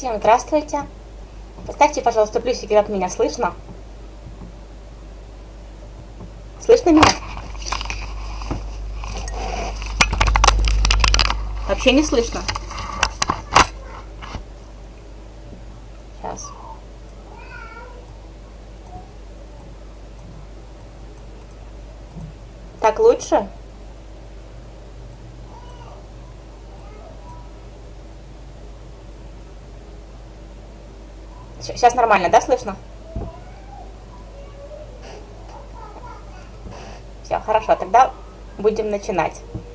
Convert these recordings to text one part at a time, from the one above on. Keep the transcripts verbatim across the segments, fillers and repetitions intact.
Всем здравствуйте. Поставьте, пожалуйста, плюсики, как меня слышно. Слышно меня? Вообще не слышно. Сейчас. Так лучше? Сейчас нормально, да, слышно? Все, хорошо, тогда будем начинать.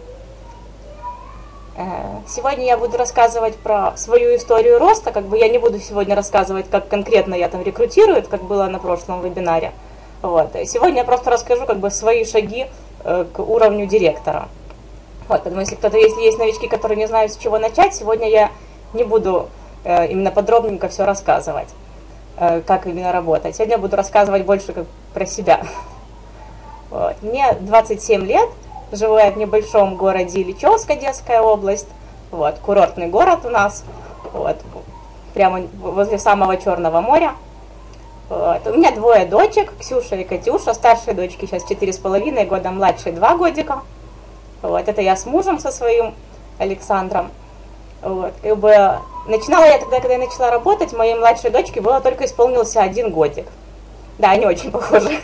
Сегодня я буду рассказывать про свою историю роста, как бы я не буду сегодня рассказывать, как конкретно я там рекрутирую, как было на прошлом вебинаре. Вот. Сегодня я просто расскажу как бы свои шаги к уровню директора. Вот, поэтому если кто-то, если есть новички, которые не знают, с чего начать, сегодня я не буду именно подробненько все рассказывать, как именно работать. Сегодня я буду рассказывать больше как про себя. Вот. Мне двадцать семь лет, живу я в небольшом городе Ильичевск, Одесская область, вот, курортный город у нас, вот, прямо возле самого Черного моря. Вот. У меня двое дочек, Ксюша и Катюша, старшей дочке сейчас четыре с половиной года, младшей два годика. Вот. Это я с мужем со своим, Александром. Вот. Как бы, начинала я тогда, когда я начала работать, моей младшей дочке было только исполнился один годик. Да, они очень похожи.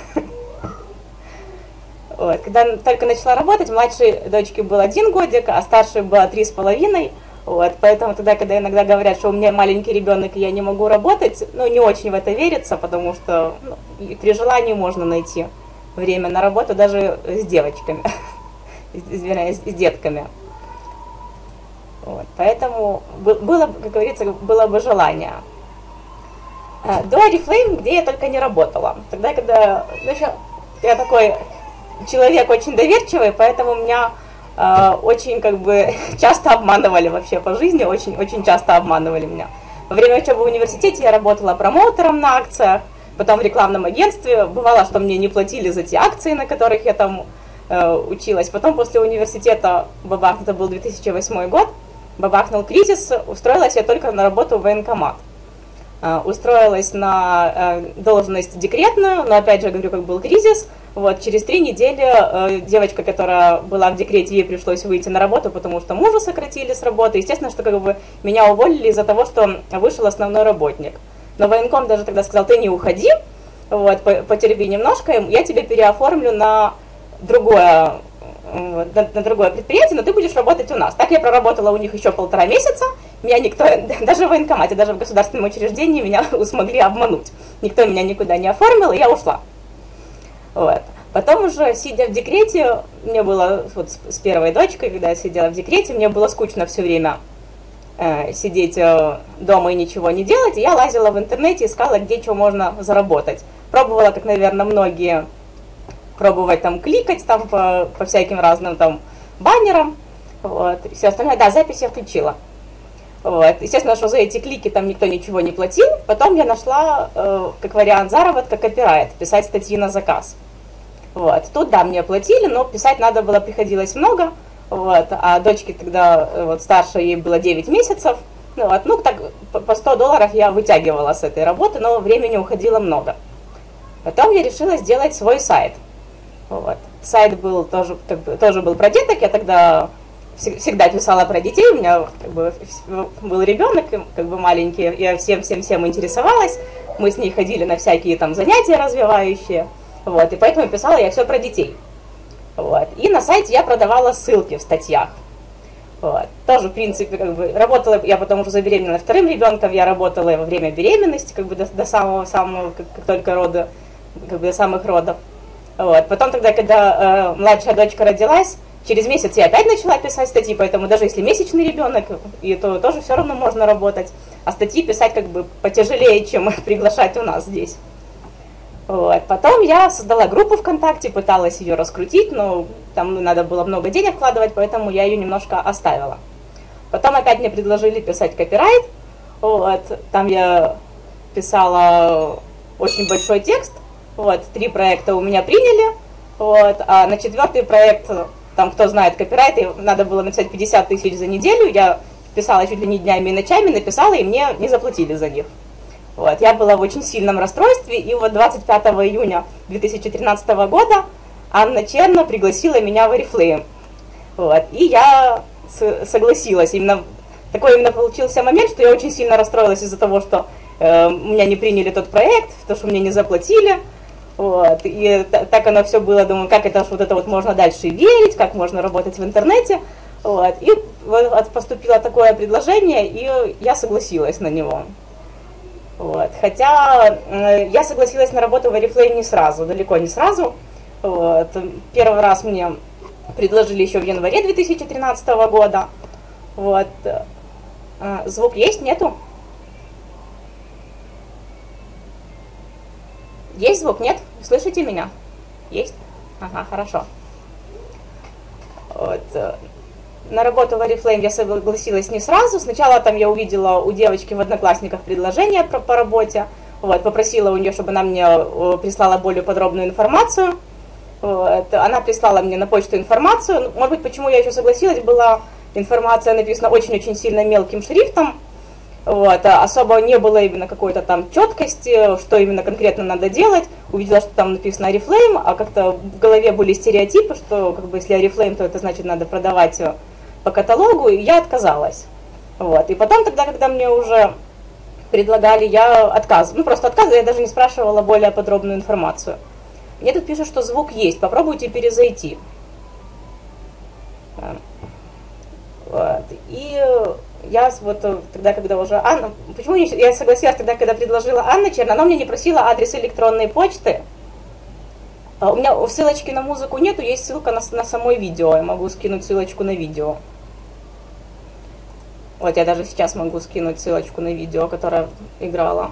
Вот. Когда только начала работать, младшей дочке был один годик, а старшей было три с половиной. Вот. Поэтому тогда, когда иногда говорят, что у меня маленький ребенок и я не могу работать, ну, не очень в это верится, потому что ну, при желании можно найти время на работу даже с девочками, извиняюсь, с детками. Вот. Поэтому было, как говорится, было бы желание. До Oriflame, где я только не работала. Тогда, когда ну, я такой человек очень доверчивый, поэтому меня э, очень как бы часто обманывали вообще по жизни, очень, очень часто обманывали меня. Во время учебы в университете я работала промоутером на акциях, потом в рекламном агентстве. Бывало, что мне не платили за те акции, на которых я там э, училась. Потом после университета, бабах, это был две тысячи восьмой год, бабахнул кризис, устроилась я только на работу в военкомат. Э, устроилась на э, должность декретную, но опять же, говорю, как был кризис. Вот, через три недели э, девочка, которая была в декрете, ей пришлось выйти на работу, потому что мужа сократили с работы. Естественно, что как бы меня уволили из-за того, что вышел основной работник. Но военком даже тогда сказал, ты не уходи, вот, потерпи немножко, я тебе переоформлю на другое, вот, на, на другое предприятие, но ты будешь работать у нас. Так я проработала у них еще полтора месяца, меня никто, даже в военкомате, даже в государственном учреждении меня смогли обмануть. Никто меня никуда не оформил, и я ушла. Вот. Потом уже, сидя в декрете, мне было, вот с первой дочкой, когда я сидела в декрете, мне было скучно все время э, сидеть э, дома и ничего не делать, и я лазила в интернете, искала, где что можно заработать. Пробовала, как, наверное, многие, пробовать там кликать там по, по всяким разным там баннерам, вот, и все остальное. Да, запись я включила. Вот. Естественно, что за эти клики там никто ничего не платил. Потом я нашла, э, как вариант заработка, копирайт, писать статьи на заказ. Вот. Тут, да, мне платили, но писать надо было, приходилось много. Вот. А дочке тогда, вот, старшей, ей было девять месяцев. Ну, вот. Ну, так, по сто долларов я вытягивала с этой работы, но времени уходило много. Потом я решила сделать свой сайт. Вот. Сайт был тоже, как бы, тоже был про деток, я тогда всегда писала про детей, у меня как бы был ребенок, как бы маленький, я всем-всем-всем интересовалась, мы с ней ходили на всякие там занятия развивающие, вот, и поэтому писала я все про детей. Вот. И на сайте я продавала ссылки в статьях. Вот. Тоже, в принципе, как бы, работала, я потом уже забеременела вторым ребенком, я работала во время беременности, как бы до, до самого-самого, как, как только рода, как бы до самых родов. Вот. Потом тогда, когда э, младшая дочка родилась, через месяц я опять начала писать статьи, поэтому даже если месячный ребенок, и то тоже все равно можно работать. А статьи писать как бы потяжелее, чем приглашать у нас здесь. Вот. Потом я создала группу ВКонтакте, пыталась ее раскрутить, но там надо было много денег вкладывать, поэтому я ее немножко оставила. Потом опять мне предложили писать копирайт. Вот. Там я писала очень большой текст. Вот. Три проекта у меня приняли. Вот. А на четвертый проект... Там, кто знает копирайт, надо было написать пятьдесят тысяч за неделю, я писала чуть ли не днями и ночами, написала, и мне не заплатили за них. Вот, я была в очень сильном расстройстве, и вот двадцать пятого июня две тысячи тринадцатого года Анна Черна пригласила меня в Oriflame. Вот, и я согласилась. Именно такой именно получился момент, что я очень сильно расстроилась из-за того, что э, меня не приняли тот проект, то, что мне не заплатили. Вот, и так оно все было, думаю, как это вот это вот можно дальше верить, как можно работать в интернете. Вот, и вот поступило такое предложение, и я согласилась на него. Вот, хотя э, я согласилась на работу в Oriflame не сразу, далеко не сразу. Вот, первый раз мне предложили еще в январе две тысячи тринадцатого года. Вот, э, звук есть, нету? Есть звук, нет? Слышите меня? Есть? Ага, хорошо. Вот. На работу в Oriflame я согласилась не сразу. Сначала там я увидела у девочки в Одноклассниках предложение по, по работе. Вот, попросила у нее, чтобы она мне прислала более подробную информацию. Вот. Она прислала мне на почту информацию. Может быть, почему я еще согласилась, была информация написана очень-очень сильно мелким шрифтом. Вот, особо не было именно какой-то там четкости, что именно конкретно надо делать. Увидела, что там написано Oriflame, а как-то в голове были стереотипы, что как бы если Oriflame, то это значит надо продавать по каталогу, и я отказалась. Вот, и потом тогда, когда мне уже предлагали, я отказывала, ну просто отказывала, я даже не спрашивала более подробную информацию. Мне тут пишут, что звук есть, попробуйте перезайти. Вот, и я вот тогда, когда уже Анна, почему я согласилась тогда, когда предложила Анна Черна, она мне не просила адрес электронной почты. У меня ссылочки на музыку нету, есть ссылка на, на самое видео, я могу скинуть ссылочку на видео. Вот я даже сейчас могу скинуть ссылочку на видео, которое играла.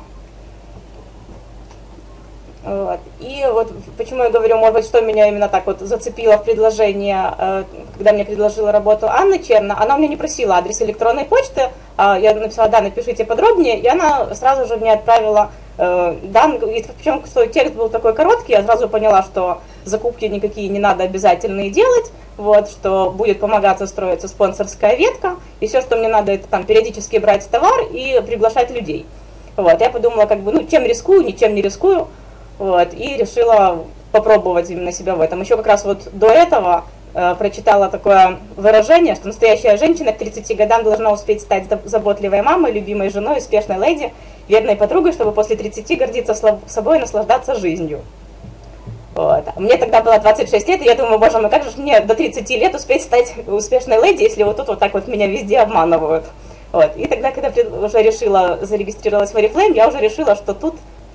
Вот. И вот почему я говорю, может быть, что меня именно так вот зацепило в предложении, когда мне предложила работу Анна Черна, она у меня не просила адрес электронной почты, я написала, да, напишите подробнее, и она сразу же мне отправила данные, причем что текст был такой короткий, я сразу поняла, что закупки никакие не надо обязательные делать, вот, что будет помогаться строиться спонсорская ветка, и все, что мне надо, это там периодически брать товар и приглашать людей. Вот, я подумала, как бы, ну, чем рискую, ничем не рискую. Вот, и решила попробовать именно себя в этом. Еще как раз вот до этого э, прочитала такое выражение, что настоящая женщина к тридцати годам должна успеть стать заботливой мамой, любимой женой, успешной леди, верной подругой, чтобы после тридцати гордиться собой и наслаждаться жизнью. Вот. Мне тогда было двадцать шесть лет, и я думаю, боже мой, как же мне до тридцати лет успеть стать успешной леди, если вот тут вот так вот меня везде обманывают. Вот. И тогда, когда уже решила, зарегистрировалась в Oriflame, я уже решила, что тут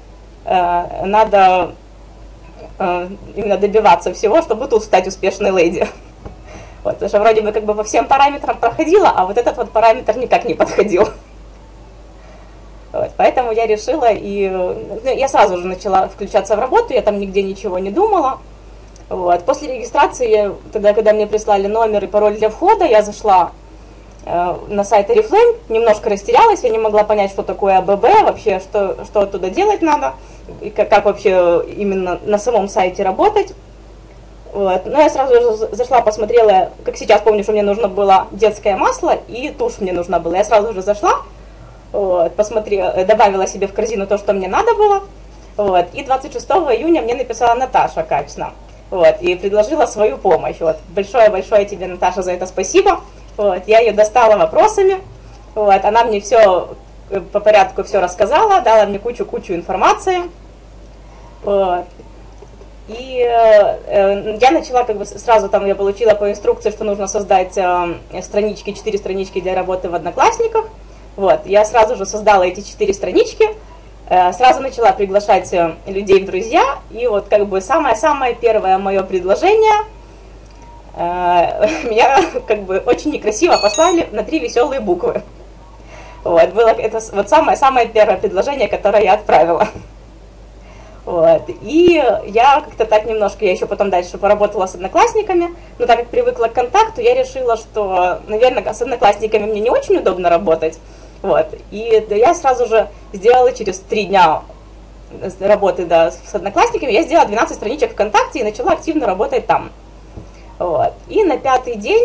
надо э, именно добиваться всего, чтобы тут стать успешной леди. Вот, потому что вроде бы как бы по всем параметрам проходила, а вот этот вот параметр никак не подходил. Вот, поэтому я решила, и ну, я сразу же начала включаться в работу, я там нигде ничего не думала. Вот. После регистрации, я, тогда, когда мне прислали номер и пароль для входа, я зашла э, на сайт Oriflame, немножко растерялась, я не могла понять, что такое АББ, вообще, что, что оттуда делать надо, и как, как вообще именно на самом сайте работать. Вот. Но я сразу же зашла, посмотрела, как сейчас помню, что мне нужно было детское масло и тушь мне нужна была. Я сразу же зашла, вот, посмотрела, добавила себе в корзину то, что мне надо было. Вот, и двадцать шестого июня мне написала Наташа Качна, вот, и предложила свою помощь. Вот. Большое-большое тебе, Наташа, за это спасибо. Вот, я ее достала вопросами, вот, она мне все по порядку все рассказала, дала мне кучу-кучу информации. Вот. И э, я начала, как бы сразу там я получила по инструкции, что нужно создать э, странички, четыре странички для работы в Одноклассниках. Вот, я сразу же создала эти четыре странички, э, сразу начала приглашать людей в друзья, и вот как бы самое-самое первое мое предложение, э, меня как бы очень некрасиво послали на три веселые буквы. Вот, было это вот самое-самое первое предложение, которое я отправила. Вот. И я как-то так немножко, я еще потом дальше поработала с одноклассниками, но так как привыкла к контакту, я решила, что, наверное, с одноклассниками мне не очень удобно работать. Вот. И я сразу же сделала через три дня работы, да, с одноклассниками, я сделала двенадцать страничек ВКонтакте и начала активно работать там. Вот. И на пятый день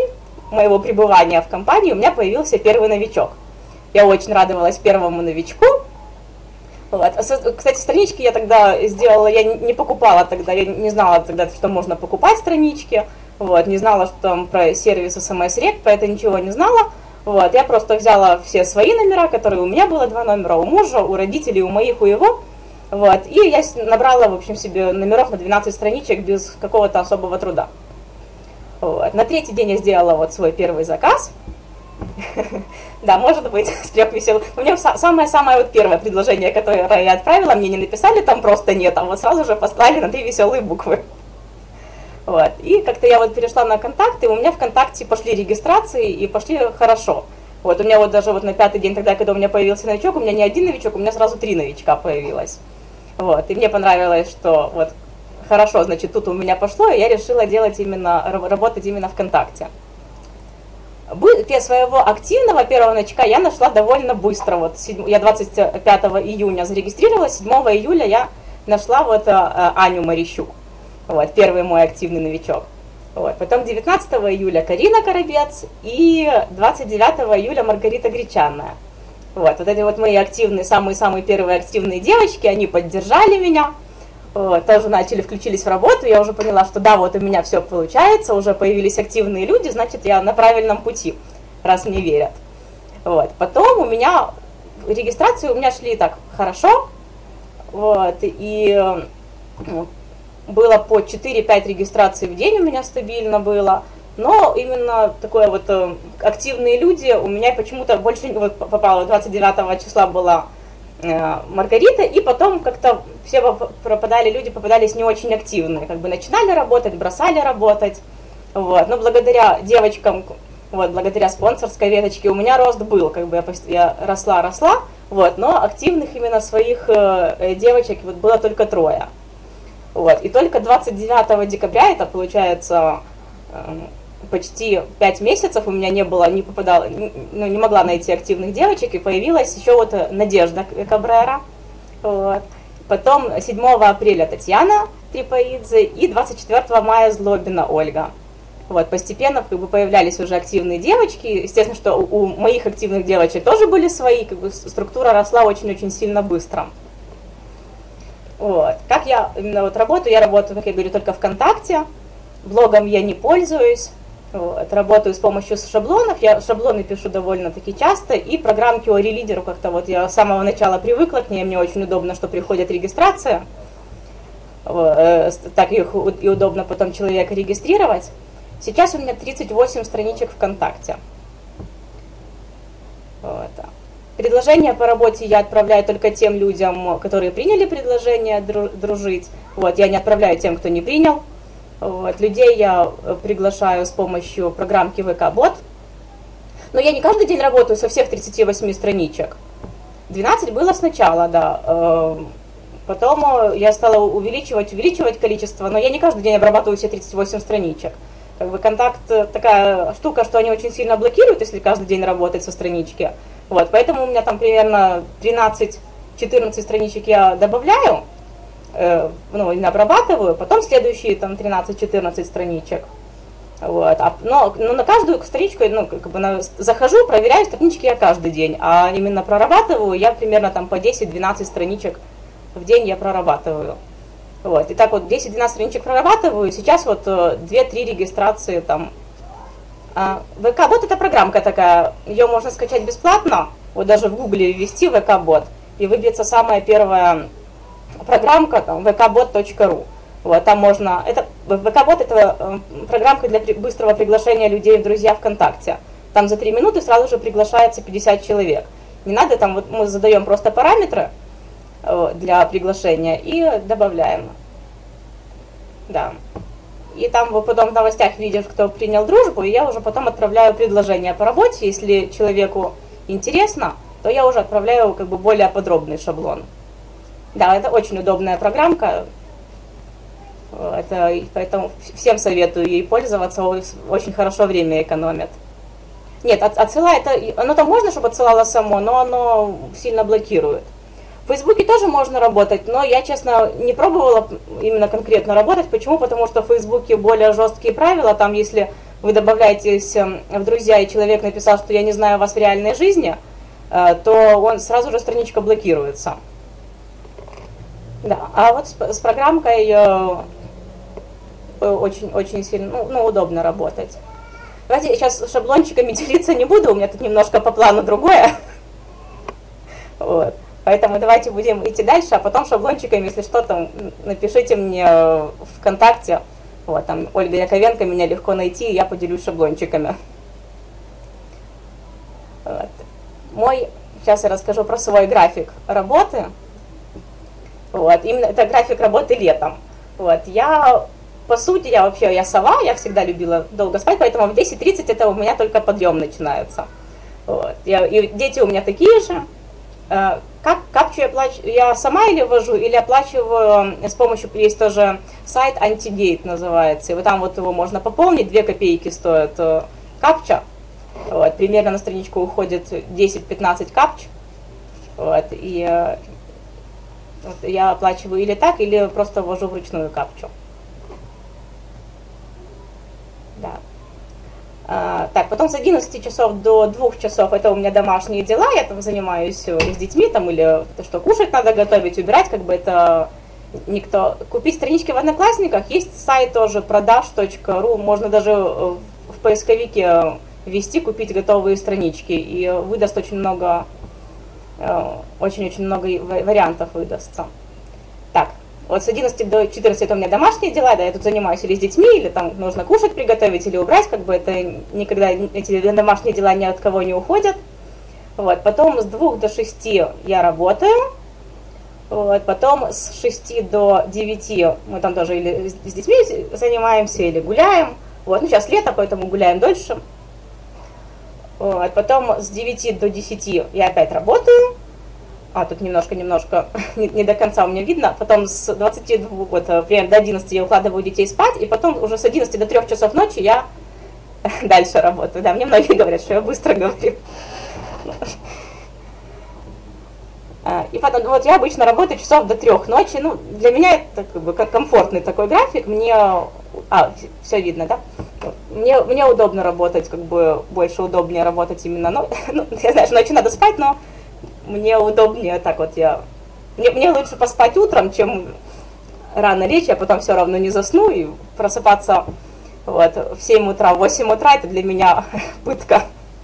моего пребывания в компании у меня появился первый новичок. Я очень радовалась первому новичку. Вот. Кстати, странички я тогда сделала, я не покупала тогда, я не знала тогда, что можно покупать странички, вот, не знала, что там про сервис эс эм эс-рек, про это ничего не знала. Вот. Я просто взяла все свои номера, которые у меня было, два номера у мужа, у родителей, у моих, у его. Вот. И я набрала, в общем, себе номеров на двенадцать страничек без какого-то особого труда. Вот. На третий день я сделала вот свой первый заказ. Да, может быть, с трех веселых. У меня самое-самое вот первое предложение, которое я отправила, мне не написали там просто нет, а вот сразу же послали на три веселые буквы. Вот. И как-то я вот перешла на контакты, у меня ВКонтакте пошли регистрации и пошли хорошо. Вот у меня вот даже вот на пятый день тогда, когда у меня появился новичок, у меня не один новичок, у меня сразу три новичка появилось. Вот. И мне понравилось, что вот хорошо, значит, тут у меня пошло, и я решила делать именно, работать именно ВКонтакте. Своего активного первого новичка я нашла довольно быстро. Вот я двадцать пятого июня зарегистрировалась, седьмого июля я нашла вот Аню Марищук. Вот, первый мой активный новичок. Вот. Потом девятнадцатого июля Карина Коробец и двадцать девятого июля Маргарита Гречанная. Вот, вот эти вот мои активные, самые-самые первые активные девочки, они поддержали меня. Вот, тоже начали, включились в работу, я уже поняла, что да, вот у меня все получается, уже появились активные люди, значит, я на правильном пути, раз мне верят. Вот, потом у меня регистрации у меня шли так хорошо, вот, и ну, было по четыре-пять регистраций в день у меня стабильно было, но именно такое вот активные люди у меня почему-то больше, вот попало, двадцать девятого числа была Маргарита, и потом как-то все пропадали, люди попадались не очень активные, как бы начинали работать, бросали работать, вот, но благодаря девочкам, вот, благодаря спонсорской веточке у меня рост был, как бы я, я росла, росла, вот, но активных именно своих э, девочек вот было только трое, вот, и только двадцать девятого декабря, это получается э, почти пять месяцев у меня не было, не попадала, ну, не могла найти активных девочек, и появилась еще вот Надежда Кабрера, вот. Потом седьмого апреля Татьяна Трипоидзе и двадцать четвёртого мая Злобина Ольга. Вот, постепенно как бы появлялись уже активные девочки, естественно, что у, у моих активных девочек тоже были свои, как бы структура росла очень-очень сильно быстро. Вот. Как я именно вот работаю, я работаю, как я говорю, только ВКонтакте, блогом я не пользуюсь. Вот, работаю с помощью шаблонов, я шаблоны пишу довольно-таки часто, и программки о релидеру как-то вот я с самого начала привыкла к ней, мне очень удобно, что приходит регистрация, так их и удобно потом человека регистрировать. Сейчас у меня тридцать восемь страничек ВКонтакте. Вот. Предложения по работе я отправляю только тем людям, которые приняли предложение дружить, вот, я не отправляю тем, кто не принял. Вот, людей я приглашаю с помощью программки ВК-бот. Но я не каждый день работаю со всех тридцати восьми страничек. двенадцать было сначала, да. Потом я стала увеличивать, увеличивать количество, но я не каждый день обрабатываю все тридцать восемь страничек. Как бы контакт такая штука, что они очень сильно блокируют, если каждый день работать со странички. Вот, поэтому у меня там примерно тринадцать-четырнадцать страничек я добавляю. Ну, обрабатываю, потом следующие там тринадцать-четырнадцать страничек. Вот. А, но, но на каждую страничку, ну, как бы на, захожу, проверяю странички я каждый день, а именно прорабатываю я примерно там по десять-двенадцать страничек в день я прорабатываю. Вот. И так вот десять-двенадцать страничек прорабатываю, сейчас вот две-три регистрации там. А, ВК-бот это программка такая, ее можно скачать бесплатно, вот даже в гугле ввести ВК-бот, и выбьется самая первая программка, там, ви кей бот точка ру. Вот, там можно, это, ВК-бот это программка для быстрого приглашения людей в друзья ВКонтакте. Там за три минуты сразу же приглашается пятьдесят человек. Не надо, там вот мы задаем просто параметры для приглашения и добавляем. Да. И там вы потом в новостях видишь, кто принял дружбу, и я уже потом отправляю предложение по работе. Если человеку интересно, то я уже отправляю как бы более подробный шаблон. Да, это очень удобная программка, это, поэтому всем советую ей пользоваться, очень хорошо время экономит. Нет, от, отсылает, оно там можно, чтобы отсылало само, но оно сильно блокирует. В Фейсбуке тоже можно работать, но я, честно, не пробовала именно конкретно работать. Почему? Потому что в Фейсбуке более жесткие правила, там если вы добавляетесь в друзья, и человек написал, что я не знаю вас в реальной жизни, то он сразу же страничка блокируется. Да, а вот с, с программкой очень-очень сильно, ну, ну, удобно работать. Давайте я сейчас шаблончиками делиться не буду, у меня тут немножко по плану другое. Вот. Поэтому давайте будем идти дальше, а потом шаблончиками, если что, там напишите мне ВКонтакте. Вот, там Ольга Яковенко, меня легко найти, и я поделюсь шаблончиками. Вот. Мой, сейчас я расскажу про свой график работы. Вот, именно это график работы летом. Вот, я, по сути, я вообще, я сова, я всегда любила долго спать, поэтому в десять тридцать это у меня только подъем начинается. Вот, я, и дети у меня такие же. Как капчу я, плачу, я сама или ввожу, или оплачиваю с помощью, есть тоже сайт Антигейт называется, и вот там вот его можно пополнить, две копейки стоит капча, вот, примерно на страничку уходит десять-пятнадцать капч, вот, и вот, я оплачиваю или так, или просто ввожу вручную капчу. Да. Так, потом с одиннадцати часов до двух часов это у меня домашние дела, я там занимаюсь с детьми, там, или что кушать надо готовить, убирать, как бы это никто... Купить странички в Одноклассниках, есть сайт тоже продаж точка ру, можно даже в поисковике ввести, купить готовые странички, и выдаст очень много, очень-очень много вариантов выдастся. Так. Вот с одиннадцати до четырнадцати это у меня домашние дела, да, я тут занимаюсь или с детьми, или там нужно кушать приготовить, или убрать, как бы это никогда, эти домашние дела ни от кого не уходят. Вот, потом с двух до шести я работаю, вот, потом с шести до девяти мы там тоже или с детьми занимаемся, или гуляем, вот, ну сейчас лето, поэтому гуляем дольше. Вот, потом с девяти до десяти я опять работаю. А, тут немножко-немножко не, не до конца у меня видно. Потом с двадцати двух, вот, примерно до одиннадцати я укладываю детей спать, и потом уже с одиннадцати до трёх часов ночи я дальше работаю. Да, мне многие говорят, что я быстро говорю. И потом, вот я обычно работаю часов до трех ночи. Ну, для меня это как бы комфортный такой график. Мне, а, все видно, да? Мне, мне удобно работать, как бы больше удобнее работать именно, ну, ну я знаю, что ночью надо спать, но мне удобнее так вот я... Мне, мне лучше поспать утром, чем рано лечь, я потом все равно не засну, и просыпаться вот, в семь утра, в восемь утра, это для меня пытка.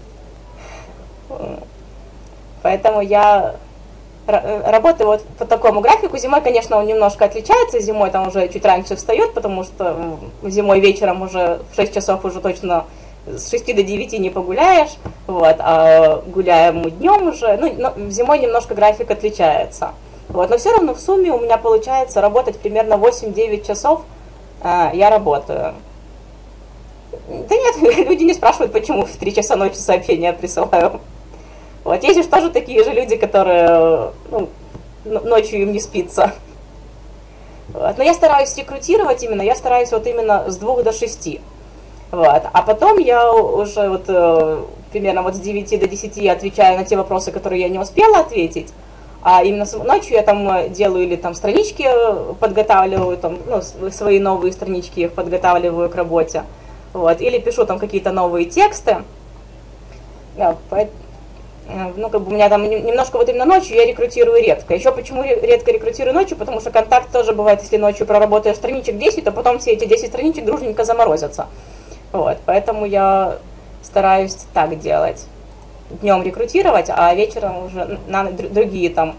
Поэтому я работаю вот по такому графику. Зимой, конечно, он немножко отличается, зимой там уже чуть раньше встает, потому что зимой вечером уже в шесть часов уже точно с шести до девяти не погуляешь, вот, а гуляем мы днем уже, ну, но зимой немножко график отличается, вот, но все равно в сумме у меня получается работать примерно восемь-девять часов, э, я работаю. Да нет, люди не спрашивают, почему в три часа ночи сообщения присылаю. Вот, есть же тоже такие же люди, которые, ну, ночью им не спится. Вот, но я стараюсь рекрутировать именно, я стараюсь вот именно с двух до шести. Вот. А потом я уже вот э, примерно вот с девяти до десяти отвечаю на те вопросы, которые я не успела ответить. А именно ночью я там делаю или там странички подготавливаю, там, ну, свои новые странички их подготавливаю к работе. Вот. Или пишу там какие-то новые тексты. Да, ну, как бы у меня там немножко вот именно ночью я рекрутирую редко. Еще почему редко рекрутирую ночью? Потому что контакт тоже бывает, если ночью проработаешь страничек десять, то потом все эти десять страничек дружненько заморозятся. Вот, поэтому я стараюсь так делать. Днем рекрутировать, а вечером уже на другие там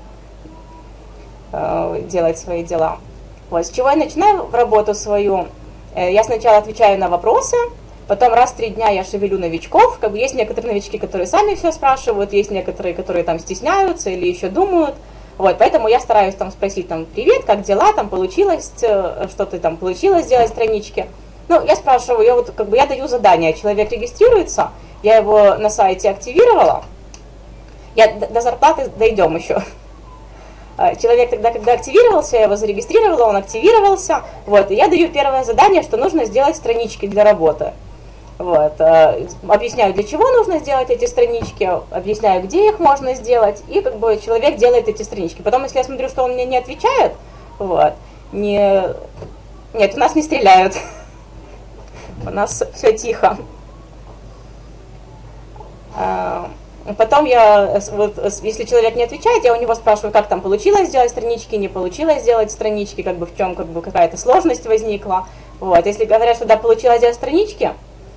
э, делать свои дела. Вот, с чего я начинаю в работу свою? Э, я сначала отвечаю на вопросы, потом раз в три дня я шевелю новичков. Как бы есть некоторые новички, которые сами все спрашивают, есть некоторые, которые там стесняются или еще думают. Вот, поэтому я стараюсь там спросить там: привет, как дела, там получилось, что ты там получилось сделать странички. Ну, я спрашиваю, я вот как бы я даю задание, человек регистрируется, я его на сайте активировала, я до зарплаты дойдем еще. Человек тогда, когда активировался, я его зарегистрировала, он активировался, вот, и я даю первое задание, что нужно сделать странички для работы. Вот, объясняю, для чего нужно сделать эти странички, объясняю, где их можно сделать, и как бы человек делает эти странички. Потом, если я смотрю, что он мне не отвечает, вот, не... нет, у нас не стреляют. у нас все тихо. Потом я, вот, если человек не отвечает, я у него спрашиваю, как там получилось сделать странички, не получилось сделать странички, как бы в чем как бы какая-то сложность возникла. Вот. Если говорят, что да, получилось сделать странички,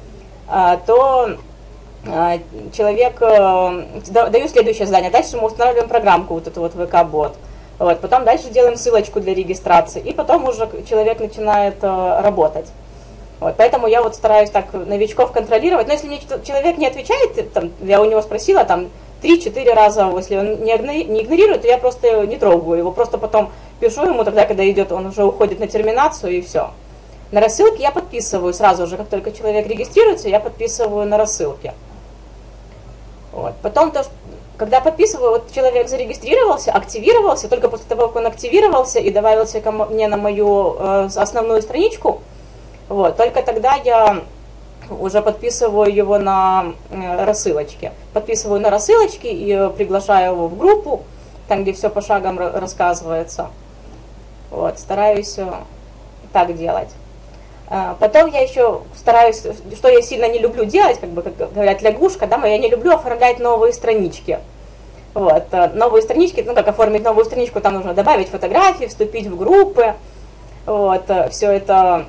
то человек, даю следующее задание, дальше мы устанавливаем программку, вот эту вот вэ ка-бот. Вот. Потом дальше делаем ссылочку для регистрации, и потом уже человек начинает работать. Вот, поэтому я вот стараюсь так новичков контролировать. Но если мне человек не отвечает, там, я у него спросила там три-четыре раза, если он не игнорирует, то я просто не трогаю его. Просто потом пишу ему, тогда, когда идет, он уже уходит на терминацию, и все. На рассылке я подписываю сразу же, как только человек регистрируется, я подписываю на рассылке. Вот. Потом, то, когда подписываю, вот человек зарегистрировался, активировался, только после того, как он активировался и добавился ко мне на мою э, основную страничку, вот, только тогда я уже подписываю его на э, рассылочке. Подписываю на рассылочке и приглашаю его в группу, там, где все по шагам рассказывается. Вот, стараюсь э, так делать. Э, потом я еще стараюсь, что я сильно не люблю делать, как бы, как говорят, лягушка, да, я не люблю оформлять новые странички. Вот, э, новые странички, ну, как оформить новую страничку, там нужно добавить фотографии, вступить в группы, вот, э, все это...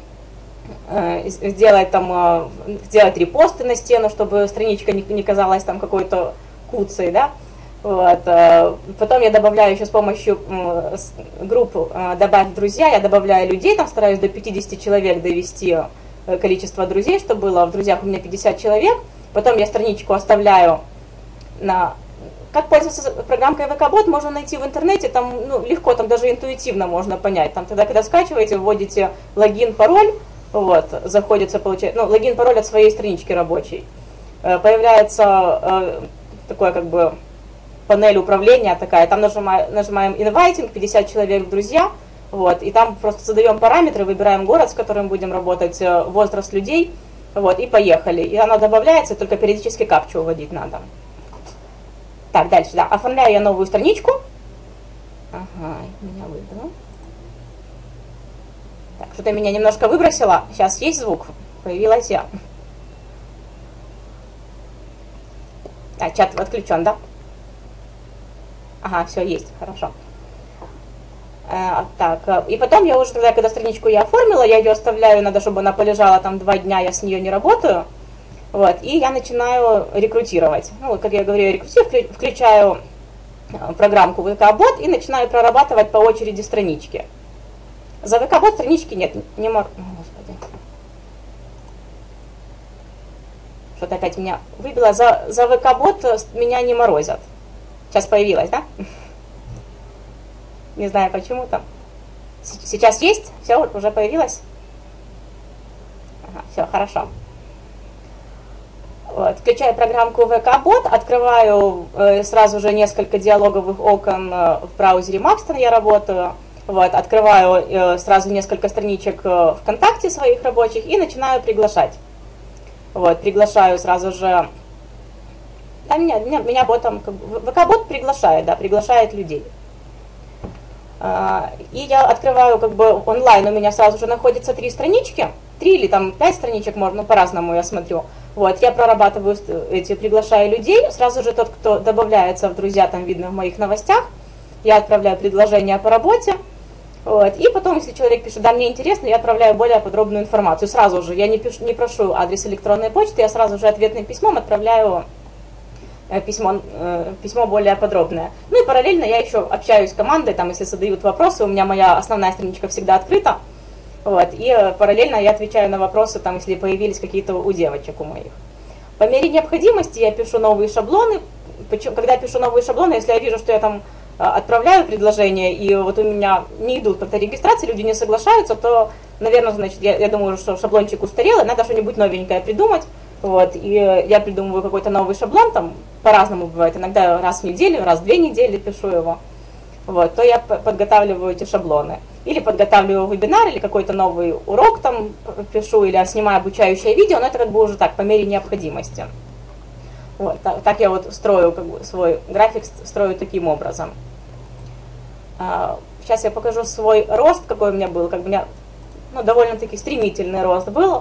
сделать там, сделать репосты на стену, чтобы страничка не, не казалась там какой-то куцей, да. Вот. Потом я добавляю еще с помощью групп «Добавь друзья», я добавляю людей, там стараюсь до пятидесяти человек довести количество друзей, чтобы было в друзьях у меня пятьдесят человек. Потом я страничку оставляю на... Как пользоваться программкой вэ ка-бот можно найти в интернете, там ну, легко, там даже интуитивно можно понять. Там тогда, когда скачиваете, вводите логин, пароль, вот, заходится, получает, ну, логин, пароль от своей странички рабочей. Появляется э, такое как бы панель управления такая, там нажимаем, нажимаем инвайтинг, пятьдесят человек в друзья, вот, и там просто задаем параметры, выбираем город, с которым будем работать, возраст людей, вот, и поехали. И она добавляется, только периодически капчу вводить надо. Так, дальше, да, оформляю я новую страничку. Ага, меня выбрало. Так, что-то меня немножко выбросило. Сейчас есть звук? Появилась я. А, чат отключен, да? Ага, все, есть, хорошо. А, так, и потом я уже тогда, когда страничку я оформила, я ее оставляю, надо, чтобы она полежала там два дня, я с нее не работаю. Вот, и я начинаю рекрутировать. Ну, как я говорю, я рекрутирую, включаю программку вэ ка-бот и начинаю прорабатывать по очереди странички. За вэ ка-бот странички нет, не мор... О, Господи. Что-то опять меня выбило. За, за вэ ка-бот меня не морозят. Сейчас появилась, да? Не знаю почему там. Сейчас есть? Все, уже появилось? Ага, все, хорошо. Вот, включаю программку вэ ка-бот, открываю э, сразу же несколько диалоговых окон э, в браузере Maxton, я работаю. Вот, открываю э, сразу несколько страничек э, ВКонтакте своих рабочих и начинаю приглашать. Вот, приглашаю сразу же... Да, меня, меня, меня ботом... вэ ка-бот приглашает, да, приглашает людей. А, и я открываю как бы онлайн, у меня сразу же находится три странички. Три или там пять страничек можно, ну, по-разному я смотрю. Вот, я прорабатываю эти, приглашаю людей. Сразу же тот, кто добавляется в друзья, там видно в моих новостях, я отправляю предложение по работе. Вот, и потом, если человек пишет, да, мне интересно, я отправляю более подробную информацию. Сразу же, я не, пишу, не прошу адрес электронной почты, я сразу же ответным письмом отправляю письмо, письмо более подробное. Ну и параллельно я еще общаюсь с командой, там, если задают вопросы, у меня моя основная страничка всегда открыта. Вот, и параллельно я отвечаю на вопросы, там, если появились какие-то у девочек у моих. По мере необходимости я пишу новые шаблоны. Причем, когда я пишу новые шаблоны, если я вижу, что я там отправляю предложение, и вот у меня не идут как-то регистрации, люди не соглашаются, то, наверное, значит, я, я думаю, что шаблончик устарел, и надо что-нибудь новенькое придумать. Вот, и я придумываю какой-то новый шаблон, там по-разному бывает, иногда раз в неделю, раз в две недели пишу его. Вот, то я подготавливаю эти шаблоны. Или подготавливаю вебинар, или какой-то новый урок там пишу, или снимаю обучающее видео, но это как бы уже так, по мере необходимости. Вот, так, так я вот строю как бы, свой график, строю таким образом. А, сейчас я покажу свой рост, какой у меня был. Как бы у меня ну, довольно-таки стремительный рост был.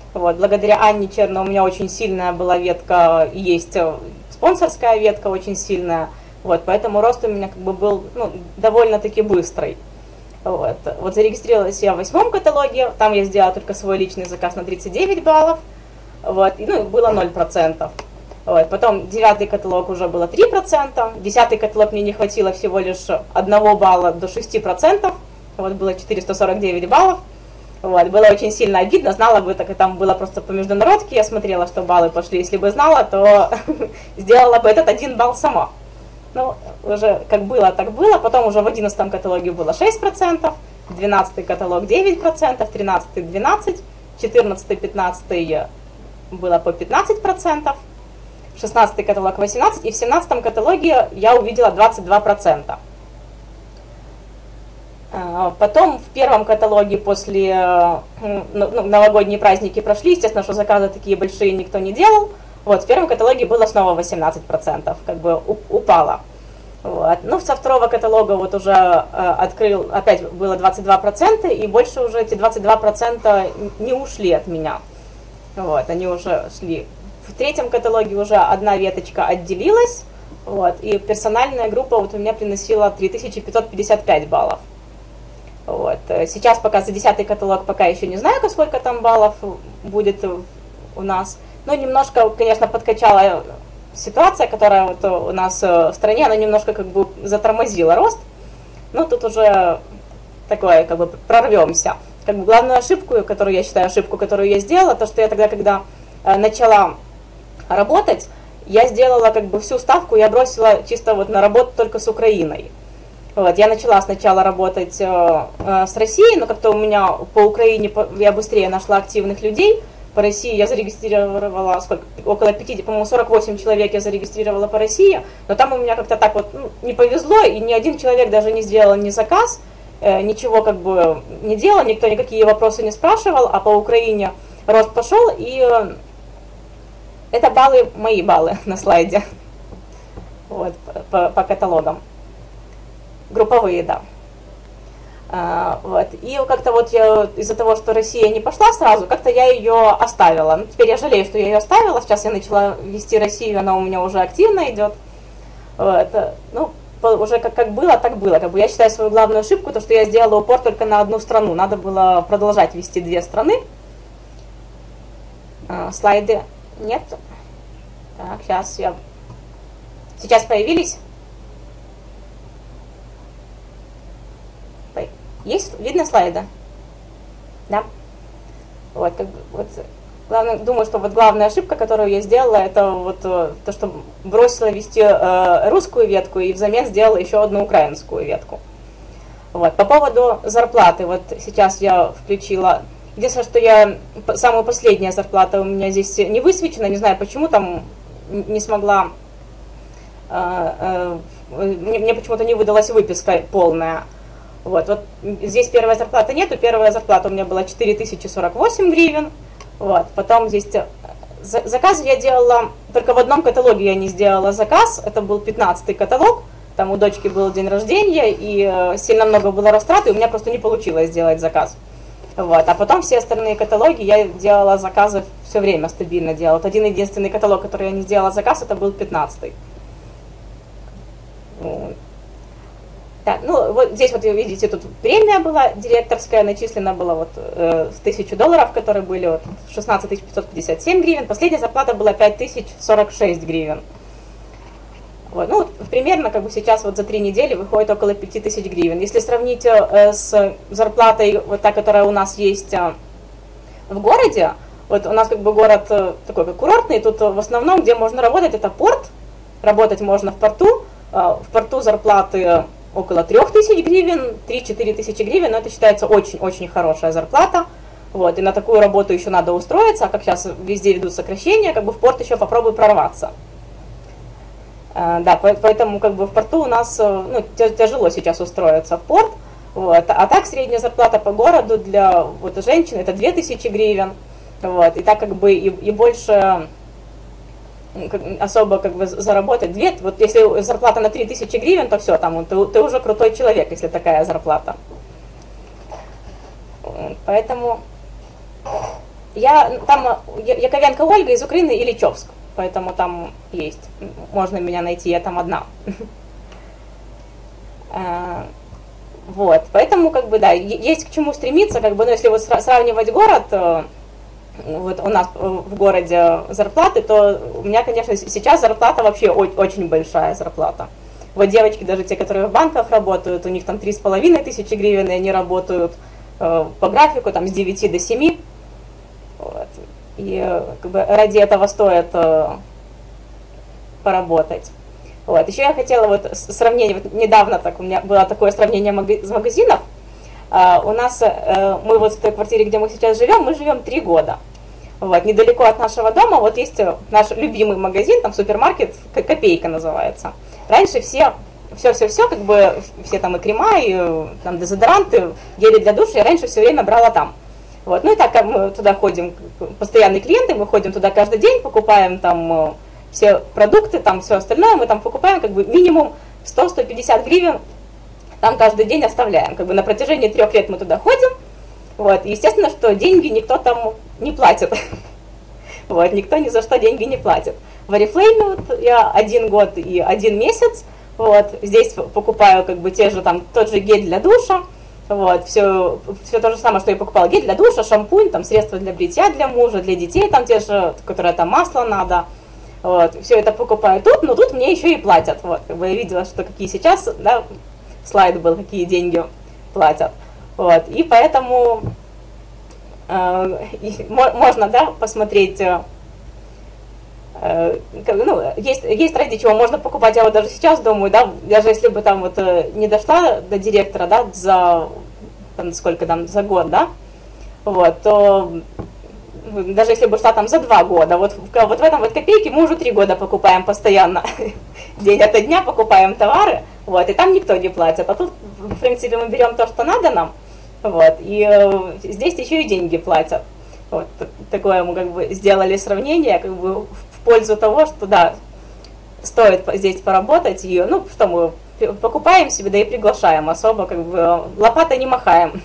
Вот, благодаря Анне Черно у меня очень сильная была ветка, есть спонсорская ветка очень сильная, вот, поэтому рост у меня как бы был, ну, довольно-таки быстрый. Вот. Вот зарегистрировалась я в восьмом каталоге, там я сделала только свой личный заказ на тридцать девять баллов, вот, и, ну, было ноль процентов. Вот. Потом девятый каталог уже было три процента, десятый каталог мне не хватило всего лишь одного балла до шести процентов, вот, было четыреста сорок девять баллов. Вот, было очень сильно обидно, знала бы, так и там было просто по международке, я смотрела, что баллы пошли, если бы знала, то сделала бы этот один балл сама. Ну, уже как было, так было. Потом уже в одиннадцатом каталоге было шесть процентов, двенадцатый каталог девять процентов, тринадцатый двенадцать процентов, четырнадцатый пятнадцатый было по пятнадцать процентов, шестнадцатый каталог восемнадцать процентов, и в семнадцатом каталоге я увидела двадцать два процента. Потом в первом каталоге после, ну, новогодние праздники прошли, естественно, что заказы такие большие никто не делал. Вот, в первом каталоге было снова восемнадцать процентов, как бы упало. Вот. Ну, со второго каталога вот уже э, открыл, опять было двадцать два процента, и больше уже эти двадцать два процента не ушли от меня. Вот, они уже шли. В третьем каталоге уже одна веточка отделилась, вот, и персональная группа вот у меня приносила три тысячи пятьсот пятьдесят пять баллов. Вот. Сейчас пока за десятый каталог пока еще не знаю, сколько там баллов будет у нас. Ну, немножко, конечно, подкачала ситуация, которая вот у нас в стране, она немножко как бы затормозила рост. Ну, тут уже такое, как бы, прорвемся. Как бы главную ошибку, которую я считаю ошибку, которую я сделала, то, что я тогда, когда начала работать, я сделала как бы всю ставку, я бросила чисто вот на работу только с Украиной. Вот, я начала сначала работать э, э, с Россией, но как-то у меня по Украине по, я быстрее нашла активных людей. По России я зарегистрировала сколько, около пятидесяти, по-моему, сорок восемь человек я зарегистрировала по России, но там у меня как-то так вот, ну, не повезло, и ни один человек даже не сделал ни заказ, э, ничего как бы не делал, никто никакие вопросы не спрашивал, а по Украине рост пошел, и э, это баллы, мои баллы на слайде, вот, по, по каталогам. Групповые, да. А, вот. И как-то вот я из-за того, что Россия не пошла сразу, как-то я ее оставила. Ну, теперь я жалею, что я ее оставила. Сейчас я начала вести Россию, она у меня уже активно идет. Вот. Ну, уже как, как было, так было. Как бы я считаю свою главную ошибку, то, что я сделала упор только на одну страну. Надо было продолжать вести две страны. А, слайды нет. Так, сейчас я... Сейчас появились? Есть? Видно слайды? Да? Вот, как бы, вот, главное, думаю, что вот главная ошибка, которую я сделала, это вот то, что бросила вести э, русскую ветку и взамен сделала еще одну украинскую ветку. Вот, по поводу зарплаты, вот сейчас я включила, единственное, что я, самая последняя зарплата у меня здесь не высвечена, не знаю почему, там не смогла, э, э, мне, мне почему-то не выдалась выписка полная. Вот, вот здесь первая зарплата нету, первая зарплата у меня была четыре тысячи сорок восемь гривен, вот, потом здесь заказ я делала, только в одном каталоге я не сделала заказ, это был пятнадцатый каталог, там у дочки был день рождения, и сильно много было растрат, и у меня просто не получилось сделать заказ. Вот, а потом все остальные каталоги я делала заказы все время, стабильно делала. Вот один единственный каталог, который я не сделала заказ, это был пятнадцатый. Так, ну, вот здесь вот, видите, тут премия была директорская, начислена была вот э, с тысячи долларов, которые были вот шестнадцать тысяч пятьсот пятьдесят семь гривен, последняя зарплата была пять тысяч сорок шесть гривен. Вот, ну, вот, примерно, как бы сейчас вот за три недели выходит около пяти тысяч гривен. Если сравнить э, с зарплатой, вот та, которая у нас есть э, в городе, вот у нас как бы город э, такой как курортный, тут в основном, где можно работать, это порт, работать можно в порту, э, в порту зарплаты около трех тысяч гривен, три-четыре тысячи гривен, но это считается очень-очень хорошая зарплата. Вот, и на такую работу еще надо устроиться, а как сейчас везде ведут сокращения, как бы в порт еще попробуй прорваться. А, да, поэтому как бы в порту у нас, ну, тяжело сейчас устроиться в порт. Вот, а так средняя зарплата по городу для вот, женщин это две тысячи гривен. Вот, и так как бы и, и больше... особо как бы заработать две, вот если зарплата на три тысячи гривен, то все, там ты, ты уже крутой человек, если такая зарплата. Поэтому Я там Яковенко Ольга из Украины или Ильичевск, поэтому там есть, можно меня найти, я там одна. Вот, поэтому, как бы, да, есть к чему стремиться, как бы, ну, если вот сравнивать город, вот у нас в городе зарплаты, то у меня, конечно, сейчас зарплата вообще очень большая зарплата. Вот девочки, даже те, которые в банках работают, у них там три с половиной тысячи гривен, и они работают по графику там с девяти до семи. Вот. И как бы ради этого стоит поработать. Вот. Еще я хотела вот сравнение, вот недавно так у меня было такое сравнение с магазинов. Uh, у нас, uh, мы вот в той квартире, где мы сейчас живем, мы живем три года. Вот, недалеко от нашего дома вот есть наш любимый магазин, там супермаркет, Копейка называется. Раньше все, все-все-все, как бы, все там и крема, и там дезодоранты, гели для душа, я раньше все время брала там. Вот, ну и так как мы туда ходим, постоянные клиенты, мы ходим туда каждый день, покупаем там все продукты, там все остальное, мы там покупаем как бы минимум сто — сто пятьдесят гривен, там каждый день оставляем. Как бы на протяжении трех лет мы туда ходим. Вот. И естественно, что деньги никто там не платит. Вот. Никто ни за что деньги не платит. В Oriflame вот я один год и один месяц. Вот. Здесь покупаю как бы те же, там, тот же гель для душа. Вот. Все, все то же самое, что я покупала. Гель для душа, шампунь, там, средства для бритья для мужа, для детей, там те же, которые там масло надо. Вот. Все это покупаю тут, но тут мне еще и платят. Вот. Как бы я видела, что какие сейчас, да, слайд был, какие деньги платят. Вот. И поэтому э, можно, да, посмотреть, э, ну, есть, есть ради чего можно покупать. Я вот даже сейчас думаю, да, даже если бы там вот не дошла до директора, да, за там, сколько там, за год, да, вот, то даже если бы шла там за два года, вот, вот в этом вот Копейке мы уже три года покупаем постоянно, день ото дня покупаем товары, вот, и там никто не платит, а тут, в принципе, мы берем то, что надо нам, вот, и э, здесь еще и деньги платят. Вот, такое мы как бы сделали сравнение, как бы в пользу того, что, да, стоит здесь поработать, и, ну, что мы покупаем себе, да и приглашаем особо, как бы, лопатой не махаем.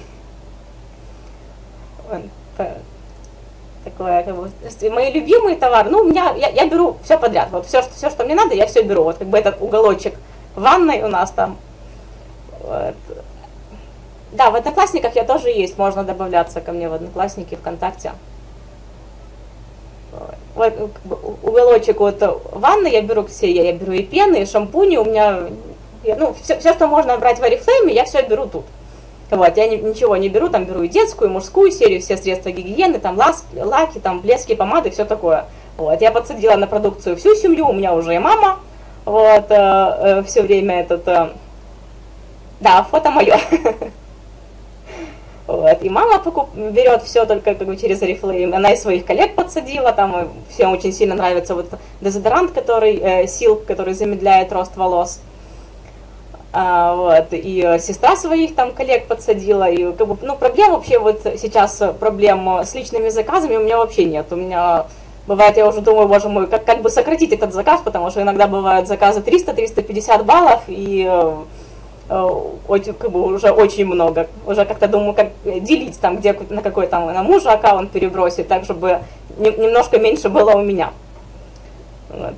Такое, как бы, мои любимые товары, ну, у меня, я, я беру все подряд, вот, все, что, все, что мне надо, я все беру, вот, как бы, этот уголочек в ванной у нас там, вот. Да, в Одноклассниках я тоже есть, можно добавляться ко мне в Одноклассники, ВКонтакте. Вот, уголочек вот ванны я беру все, я, я беру и пены, и шампуни, у меня, я, ну, все, все, что можно брать в Oriflame, я все беру тут. Вот, я ни, ничего не беру, там беру и детскую, и мужскую серию, все средства гигиены, там ласки, лаки, там блески, помады, все такое. Вот, я подсадила на продукцию всю семью, у меня уже и мама, вот, э, э, все время этот, э, да, фото мое. Вот, и мама покуп, берет все только как бы через Oriflame, она и своих коллег подсадила, там всем очень сильно нравится вот дезодорант, который, э, Silk, который замедляет рост волос. А, вот, и сестра своих там коллег подсадила, и как бы, ну, проблем вообще вот сейчас, проблем с личными заказами у меня вообще нет. У меня бывает, я уже думаю, боже мой, как, как бы сократить этот заказ, потому что иногда бывают заказы триста — триста пятьдесят баллов, и очень, как бы, уже очень много. Уже как-то думаю, как делить там, где на какой там на мужа аккаунт перебросить, так, чтобы не, немножко меньше было у меня. Вот.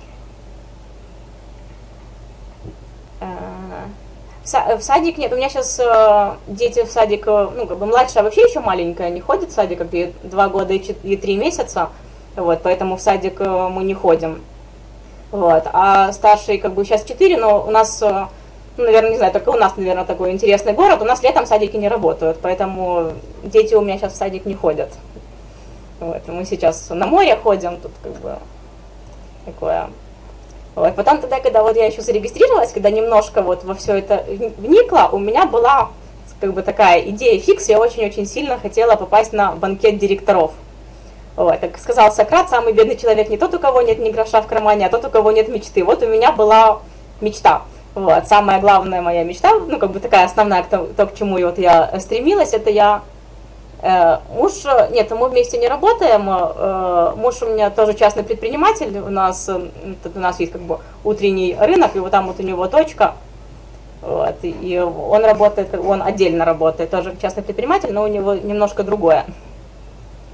В садик нет, у меня сейчас э, дети в садик, ну, как бы младшая вообще еще маленькая, не ходит в садик, как бы два года и три месяца, вот, поэтому в садик э, мы не ходим, вот, а старший, как бы, сейчас четыре, но у нас, э, ну, наверное, не знаю, только у нас, наверное, такой интересный город, у нас летом садики не работают, поэтому дети у меня сейчас в садик не ходят, вот, мы сейчас на море ходим, тут, как бы, такое... Вот. Потом тогда, когда вот я еще зарегистрировалась, когда немножко вот во все это вникла, у меня была как бы такая идея фикс, я очень-очень сильно хотела попасть на банкет директоров. Вот. Как сказал Сократ, самый бедный человек не тот, у кого нет ни гроша в кармане, а тот, у кого нет мечты. Вот у меня была мечта. Вот. Самая главная моя мечта, ну как бы такая основная, то, то к чему вот я стремилась, это я... Муж, нет, мы вместе не работаем, муж у меня тоже частный предприниматель, у нас, у нас есть как бы утренний рынок, и вот там вот у него точка, вот, и он работает, он отдельно работает, тоже частный предприниматель, но у него немножко другое.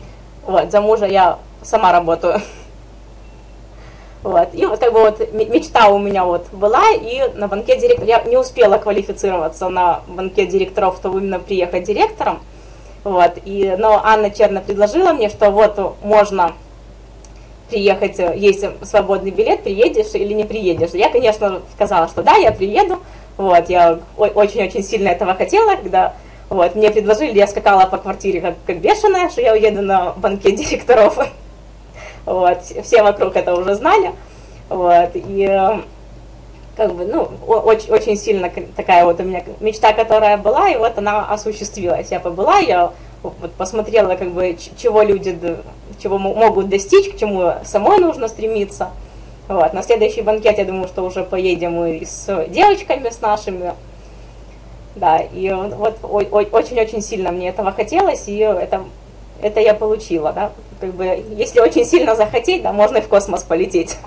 Вот, за мужа я сама работаю. Вот, и вот как бы вот мечта у меня вот была, и на банкет директоров, я не успела квалифицироваться на банкет директоров, чтобы именно приехать директором. Вот, и, но Анна Черна предложила мне, что вот можно приехать, есть свободный билет, приедешь или не приедешь. Я, конечно, сказала, что да, я приеду. Вот, я очень-очень сильно этого хотела, когда вот, мне предложили, я скакала по квартире как, как бешеная, что я уеду на банкет директоров. Вот, все вокруг это уже знали. Вот, и как бы, ну, очень, очень сильно такая вот у меня мечта, которая была, и вот она осуществилась. Я побыла, я вот посмотрела, как бы, чего люди, чего могут достичь, к чему самой нужно стремиться. Вот, на следующий банкет, я думаю, что уже поедем мы с девочками, с нашими. Да, и вот очень-очень сильно мне этого хотелось, и это, это я получила, да. Как бы, если очень сильно захотеть, да, можно и в космос полететь.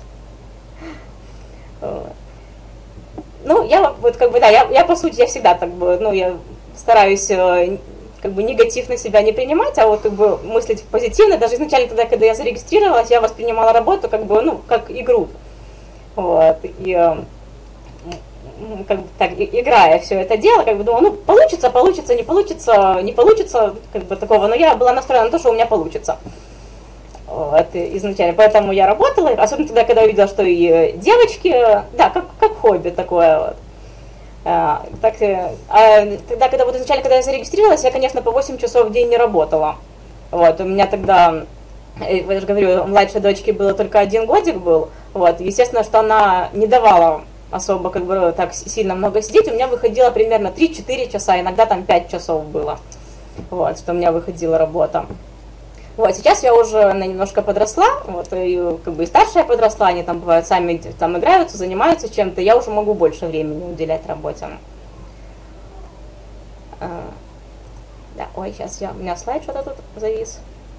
Ну, я вот как бы, да, я, я по сути, я всегда так бы, ну, я стараюсь как бы негатив на себя не принимать, а вот как бы мыслить позитивно. Даже изначально тогда, когда я зарегистрировалась, я воспринимала работу как бы, ну, как игру. Вот, и как бы так, играя все это дело, как бы думала, ну, получится, получится, не получится, не получится, как бы такого, но я была настроена на то, что у меня получится. Вот, изначально, поэтому я работала, особенно тогда, когда увидела, что и девочки, да, как, как хобби такое вот. А, так, а тогда, когда вот изначально, когда я зарегистрировалась, я, конечно, по восемь часов в день не работала. Вот, у меня тогда, я же говорю, у младшей дочки было только один годик был, вот, естественно, что она не давала особо, как бы, так сильно много сидеть, у меня выходило примерно три-четыре часа, иногда там пять часов было, вот, что у меня выходила работа. Вот, сейчас я уже немножко подросла, вот, и как бы и старшая подросла, они там бывают сами там играются, занимаются чем-то, я уже могу больше времени уделять работе. А, да, ой, сейчас я, у меня слайд что-то тут завис.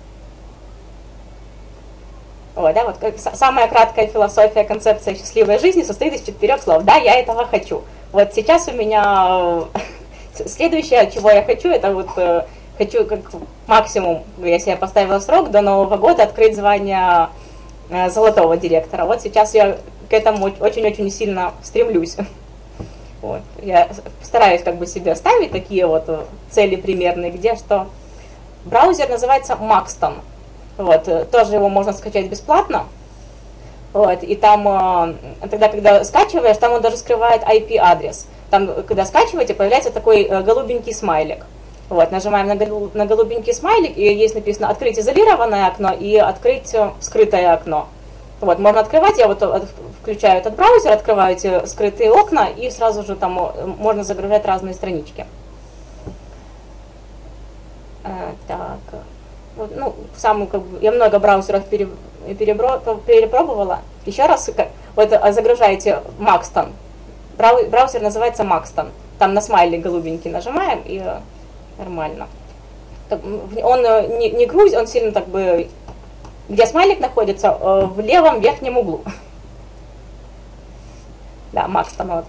Ой, да, вот как, самая краткая философия, концепция счастливой жизни состоит из четырех слов. Да, я этого хочу. Вот сейчас у меня следующее, чего я хочу, это вот хочу как максимум, я себе поставила срок, до Нового года открыть звание золотого директора. Вот сейчас я к этому очень-очень сильно стремлюсь. Вот. Я стараюсь как бы себе ставить такие вот цели примерные, где что. Браузер называется Макстон. Вот, тоже его можно скачать бесплатно. Вот, и там, тогда, когда скачиваешь, там он даже скрывает ай пи-адрес. Там, когда скачиваете, появляется такой голубенький смайлик. Вот, нажимаем на, голу, на голубенький смайлик, и есть написано «Открыть изолированное окно» и «Открыть скрытое окно». Вот, можно открывать, я вот включаю этот браузер, открываю эти скрытые окна, и сразу же там можно загружать разные странички. А, так... Вот, ну, самую, как бы, я много браузеров пере, перебро, перепробовала. Еще раз, как, вот загружаете Макстон. Браузер называется Макстон. Там на смайлик голубенький нажимаем, и нормально. Он не, не грузит, он сильно так бы, где смайлик находится, в левом верхнем углу. Да, Макстон. Вот.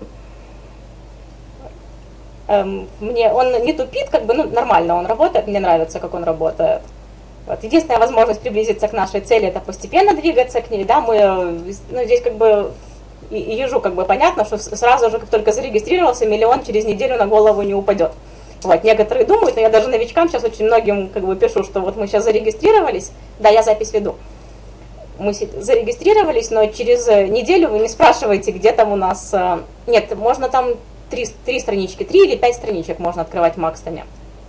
Мне он не тупит, как бы, ну, нормально он работает, мне нравится, как он работает. Вот. Единственная возможность приблизиться к нашей цели — это постепенно двигаться к ней, да, мы, ну, здесь как бы и, и ежу как бы понятно, что сразу же, как только зарегистрировался, миллион через неделю на голову не упадет. Вот. Некоторые думают, но я даже новичкам сейчас очень многим как бы пишу, что вот мы сейчас зарегистрировались, да, я запись веду, мы зарегистрировались, но через неделю вы не спрашиваете, где там у нас, нет, можно там три, три странички, три или пять страничек можно открывать в Макстоне.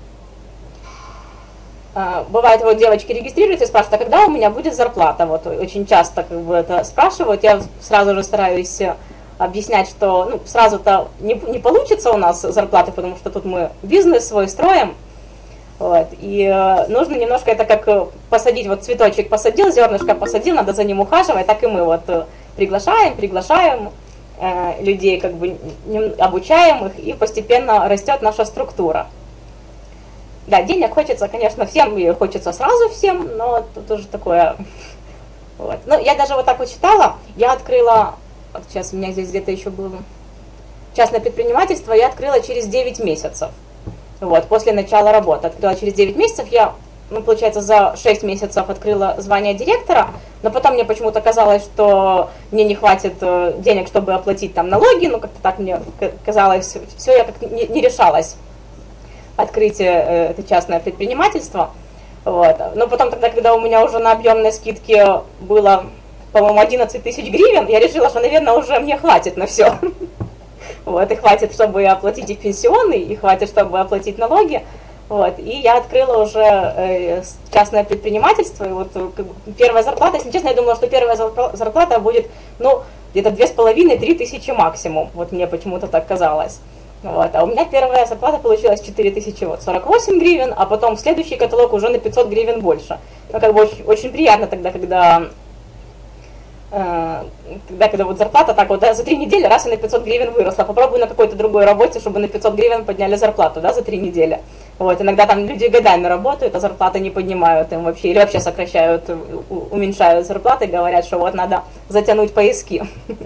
Бывает, вот девочки регистрируются и спрашивают, а когда у меня будет зарплата? Вот очень часто как бы это спрашивают. Я сразу же стараюсь объяснять, что ну, сразу-то не, не получится у нас зарплаты, потому что тут мы бизнес свой строим. Вот, и э, нужно немножко это как посадить, вот цветочек посадил, зернышко посадил, надо за ним ухаживать. Так и мы вот приглашаем, приглашаем э, людей, как бы обучаем их, и постепенно растет наша структура. Да, денег хочется, конечно, всем, и хочется сразу всем, но тут уже такое... Вот. Ну, я даже вот так вот читала, я открыла, вот сейчас у меня здесь где-то еще было частное предпринимательство, я открыла через девять месяцев, вот, после начала работы. Открыла через девять месяцев, я ну, получается, за шесть месяцев открыла звание директора, но потом мне почему-то казалось, что мне не хватит денег, чтобы оплатить там налоги, ну, как-то так мне казалось, все, я как-то не, не решалась открыть это частное предпринимательство. Вот. Но потом тогда, когда у меня уже на объемной скидке было, по-моему, одиннадцать тысяч гривен, я решила, что, наверное, уже мне хватит на все. Вот, и хватит, чтобы оплатить и пенсионный, и хватит, чтобы оплатить налоги. Вот, и я открыла уже э, частное предпринимательство, и вот как бы, первая зарплата, если честно, я думала, что первая зарплата будет, ну, где-то две с половиной-три тысячи максимум, вот мне почему-то так казалось. Вот, а у меня первая зарплата получилась четыре тысячи сорок восемь гривен, а потом в следующий каталог уже на пятьсот гривен больше. Ну, как бы очень, очень приятно тогда, когда... Тогда, когда вот зарплата так вот, да, за три недели раз и на пятьсот гривен выросла. Попробуй на какой-то другой работе, чтобы на пятьсот гривен подняли зарплату, да, за три недели. Вот, иногда там люди годами работают, а зарплаты не поднимают им вообще, или вообще сокращают, уменьшают зарплаты, говорят, что вот надо затянуть пояски.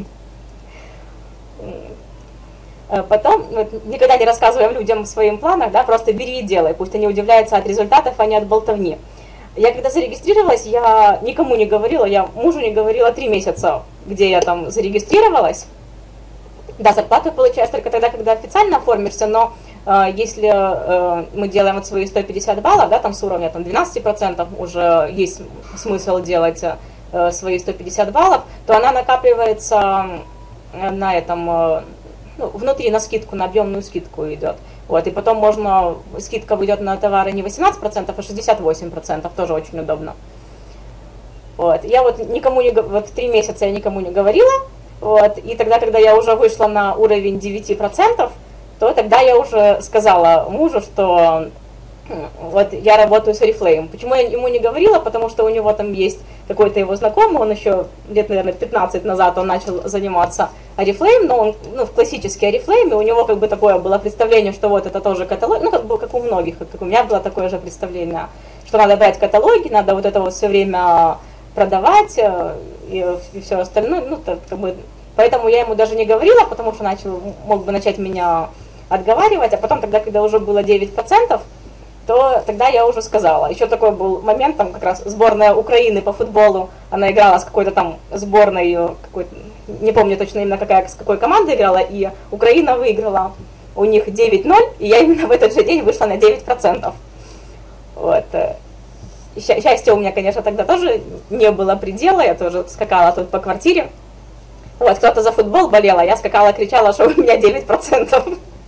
Потом, вот, никогда не рассказываем людям в своих планах, да, просто бери и делай, пусть они удивляются от результатов, а не от болтовни. Я когда зарегистрировалась, я никому не говорила, я мужу не говорила три месяца, где я там зарегистрировалась. Да, зарплату получаешь только тогда, когда официально оформишься, но э, если э, мы делаем вот свои сто пятьдесят баллов, да, там с уровня там, двенадцать процентов уже есть смысл делать э, свои сто пятьдесят баллов, то она накапливается на этом, э, ну, внутри на скидку, на объемную скидку идет. Вот, и потом можно, скидка выйдет на товары не восемнадцать процентов, а шестьдесят восемь процентов, тоже очень удобно. Вот, я вот никому не, вот три месяца я никому не говорила, вот, и тогда, когда я уже вышла на уровень девять процентов, то тогда я уже сказала мужу, что вот я работаю с Oriflame. Почему я ему не говорила? Потому что у него там есть какой-то его знакомый, он еще лет, наверное, пятнадцать назад он начал заниматься Oriflame, но он, ну, в классический Oriflame, и у него как бы такое было представление, что вот это тоже каталог, ну, как бы как у многих, как у меня было такое же представление, что надо брать каталоги, надо вот это вот все время продавать и, и все остальное, ну, так, как бы, поэтому я ему даже не говорила, потому что начал, мог бы начать меня отговаривать, а потом тогда, когда уже было девять процентов, то тогда я уже сказала. Еще такой был момент, там как раз сборная Украины по футболу, она играла с какой-то там сборной, какой не помню точно именно какая, с какой командой играла, и Украина выиграла у них девять ноль, и я именно в этот же день вышла на девять процентов. Вот. Счастья у меня, конечно, тогда тоже не было предела, я тоже скакала тут по квартире. Вот, кто-то за футбол болел, а я скакала, кричала, что у меня девять процентов.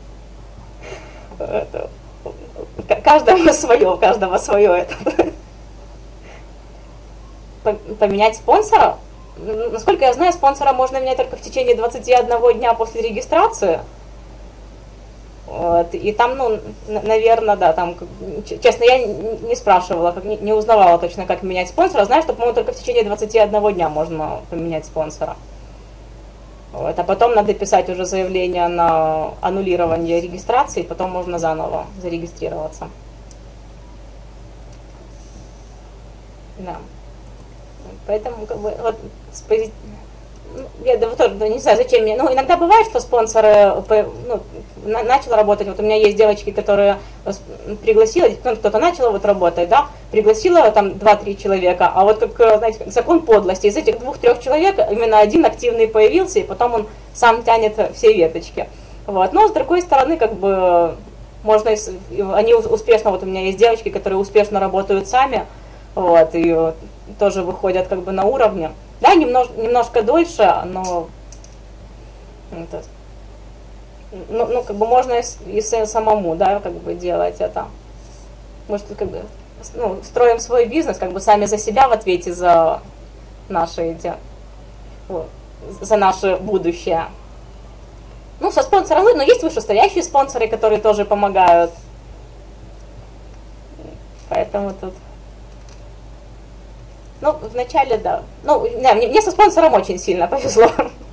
Это... Каждому свое, у каждого свое это. Поменять спонсора? Насколько я знаю, спонсора можно менять только в течение двадцати одного дня после регистрации. Вот. И там, ну, наверное, да, там, честно, я не спрашивала, как, не узнавала точно, как менять спонсора. Знаю, что, по-моему, только в течение двадцати одного дня можно поменять спонсора. Вот. А потом надо писать уже заявление на аннулирование регистрации, потом можно заново зарегистрироваться. Да. Поэтому, как бы, вот, я да, тоже да, не знаю, зачем мне. Ну, иногда бывает, что спонсоры, ну, на, начал работать. Вот у меня есть девочки, которые пригласила, ну, кто-то начал вот работать, да, пригласила там два-три человека, а вот как, знаете, как закон подлости. Из этих двух-трех человек именно один активный появился, и потом он сам тянет все веточки. Вот. Но с другой стороны, как бы, можно, они успешно, вот у меня есть девочки, которые успешно работают сами, вот, и тоже выходят как бы на уровне. Да, немнож, немножко дольше, но это, ну, ну, как бы можно и, и самому, да, как бы делать это. Может, как бы, ну, строим свой бизнес, как бы сами за себя в ответе за наши эти, за наше будущее. Ну, со спонсорами, но есть вышестоящие спонсоры, которые тоже помогают. Поэтому тут... Ну, вначале, да. Ну, да, мне, мне со спонсором очень сильно повезло.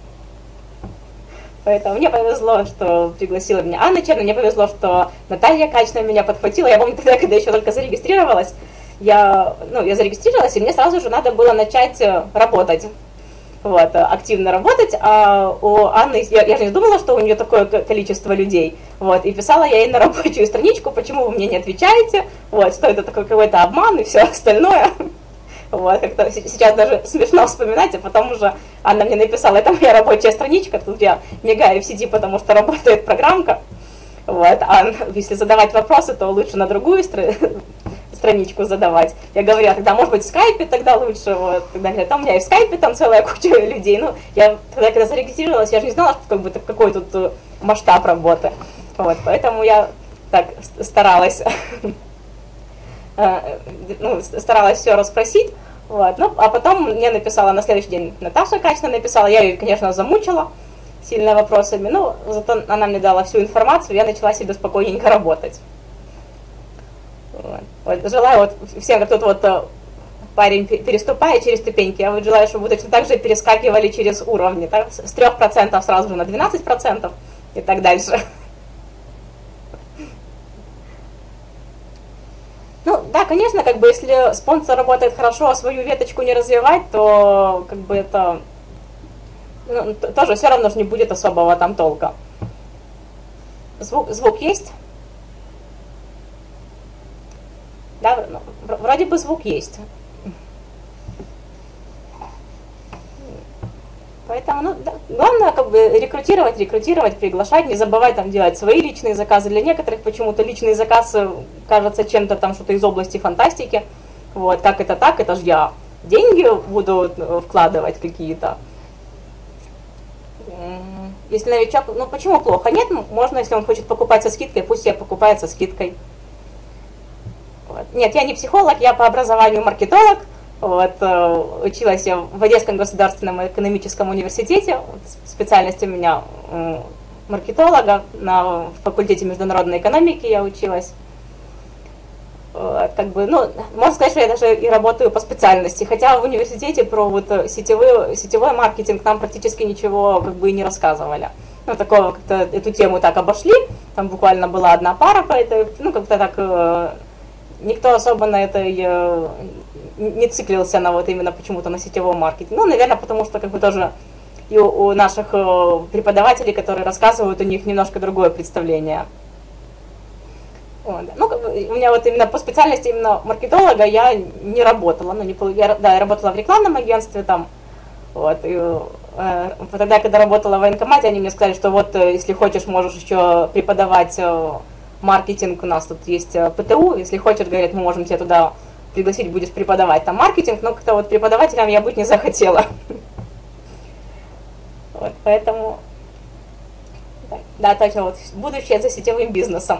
Поэтому мне повезло, что пригласила меня Анна Черна, мне повезло, что Наталья Качная меня подхватила. Я помню, тогда, когда еще только зарегистрировалась, я, ну, я зарегистрировалась, и мне сразу же надо было начать работать. Вот, активно работать, а у Анны, я, я же не думала, что у нее такое количество людей, Вот, и писала я ей на рабочую страничку, почему вы мне не отвечаете, вот, что это такой какой-то обман и все остальное. Вот, как-то сейчас даже смешно вспоминать, а потом уже она мне написала, это моя рабочая страничка, тут я мигаю в сети, потому что работает программка. Вот, а если задавать вопросы, то лучше на другую стра- страничку задавать. Я говорю, а тогда, может быть, в скайпе тогда лучше, вот, тогда говорят, а у меня и в скайпе там целая куча людей. Ну, я тогда, когда зарегистрировалась, я же не знала, что как бы, какой тут масштаб работы. Вот, поэтому я так старалась, ну, старалась все расспросить. Вот, ну, а потом мне написала на следующий день Наташа Качна написала, я ее, конечно, замучила сильно вопросами, но зато она мне дала всю информацию, я начала себе спокойненько работать. Вот. Вот, желаю вот всем, кто тут вот парень переступает через ступеньки, я вот желаю, чтобы вы точно так же перескакивали через уровни, так, с трёх процентов сразу же на двенадцать процентов и так дальше. Ну, да, конечно, как бы, если спонсор работает хорошо, а свою веточку не развивать, то, как бы, это, ну, тоже все равно же не будет особого там толка. Звук, звук есть? Да, ну, вроде бы звук есть. Поэтому, ну, да, главное, как бы, рекрутировать, рекрутировать, приглашать, не забывать там делать свои личные заказы. Для некоторых почему-то личный заказ кажется чем-то там, что-то из области фантастики. Вот, как это так, это же я деньги буду вкладывать какие-то. Если новичок, ну почему плохо? Нет, можно, если он хочет покупать со скидкой, пусть себе покупает со скидкой. Вот. Нет, я не психолог, я по образованию маркетолог. Вот, училась я в Одесском государственном экономическом университете, специальность у меня маркетолога, на факультете международной экономики я училась. Вот, как бы, ну, можно сказать, что я даже и работаю по специальности, хотя в университете про вот сетевой, сетевой маркетинг нам практически ничего как бы и не рассказывали. Ну, такого как-то эту тему так обошли, там буквально была одна пара по этой, ну, как-то так никто особо на это не циклился на вот именно почему-то на сетевом маркетинге. Ну, наверное, потому что как бы тоже и у, у наших преподавателей, которые рассказывают, у них немножко другое представление. Вот. Ну, у меня вот именно по специальности именно маркетолога я не работала. Ну, не, я, да, я работала в рекламном агентстве там. Вот, и, э, тогда, когда работала в военкомате, они мне сказали, что вот если хочешь, можешь еще преподавать маркетинг, у нас тут есть ПТУ, если хочешь, говорят, мы можем тебя туда пригласить, будешь преподавать там маркетинг, но как-то вот преподавателем я быть не захотела. Вот, поэтому, да, точно, вот будущее за сетевым бизнесом.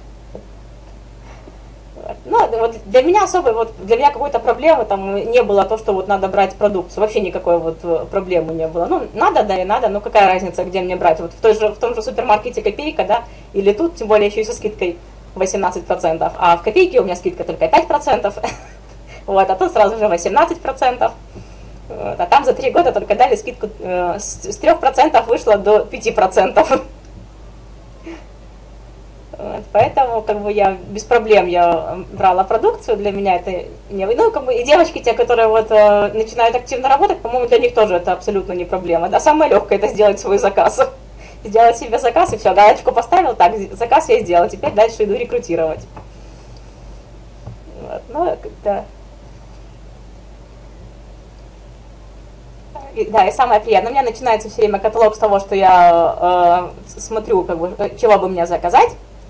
Ну, вот для меня особой, вот для меня какой-то проблемы там не было то, что вот надо брать продукцию, вообще никакой вот проблемы не было. Ну, надо, да и надо, но какая разница, где мне брать, вот в, той же, в том же супермаркете Копейка, да, или тут, тем более еще и со скидкой восемнадцать процентов, а в Копейке у меня скидка только пять процентов, вот, а тут сразу же восемнадцать процентов, вот, а там за три года только дали скидку, э, с, с трёх процентов вышло до пяти процентов. Вот, поэтому как бы я без проблем я брала продукцию, для меня это не... Ну, как бы и девочки, те, которые вот э, начинают активно работать, по-моему, для них тоже это абсолютно не проблема. Да, самое легкое это сделать свой заказ. Сделать себе заказ и все, галочку поставил, так, заказ я сделала, теперь дальше иду рекрутировать. Вот, ну, да. И, да, и самое приятное, у меня начинается все время каталог с того, что я э, смотрю, как бы, чего бы мне заказать.